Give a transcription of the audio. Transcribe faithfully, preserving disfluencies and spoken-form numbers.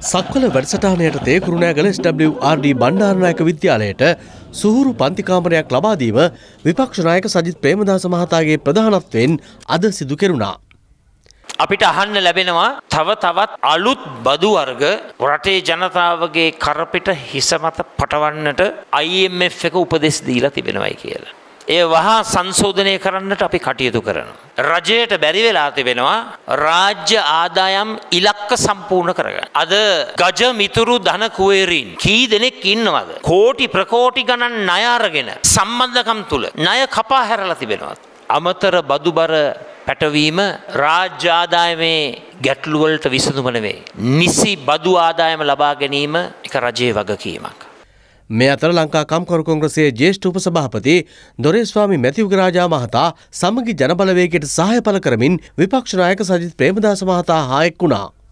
සක්වල වැඩසටහනයට තේ Kurunegala S W R D Bandaranaike විද්‍යාලයට සුහුරු පන්ති කාමරයක් ලබා දීම විපක්ෂ නායක සජිත් ප්‍රේමදාස මහතාගේ ප්‍රධානත්වයෙන් අද සිදු කෙරුණා. අපිට අහන්න ලැබෙනවා තව තවත් අලුත් බදු වර්ග රටේ ජනතාවගේ කරපිට හිස මත පටවන්නට ආයි එම් එෆ් එක උපදෙස් දීලා තිබෙනවායි කියලා. ඒ වහා සංශෝධනය කරන්නට අපි කටයුතු කරනවා. රජයට බැරි වෙලා තිබෙනවා රාජ්‍ය ආදායම් ඉලක්ක සම්පූර්ණ කරගන්න. අද ගජ මිතුරු ධන කුවේරීන් කී දෙනෙක් ඉන්නවද? කෝටි ප්‍රකෝටි ගණන් ණය අරගෙන සම්බන්ධකම් තුල ණය කපා හැරලා තිබෙනවා. අමතර බදුබර පැටවීම රාජ්‍ය ආදායමේ ගැටලු වලට විසඳුම නෙවෙයි. නිසි බදු ආදායම ලබා ගැනීම එක රජයේ වගකීමක්. මේ අතර ලංකා කම්කරු කොංග්‍රසයේ ජ්‍යෙෂ්ඨ උපසභාපති දොරේස්වාමි මැතිව්ගරාජා මහතා සමගි ජනබලවේගයට සහාය පළ කරමින් විපක්ෂ නායක සජිත් ප්‍රේමදාස මහතා හා එක් වුණා.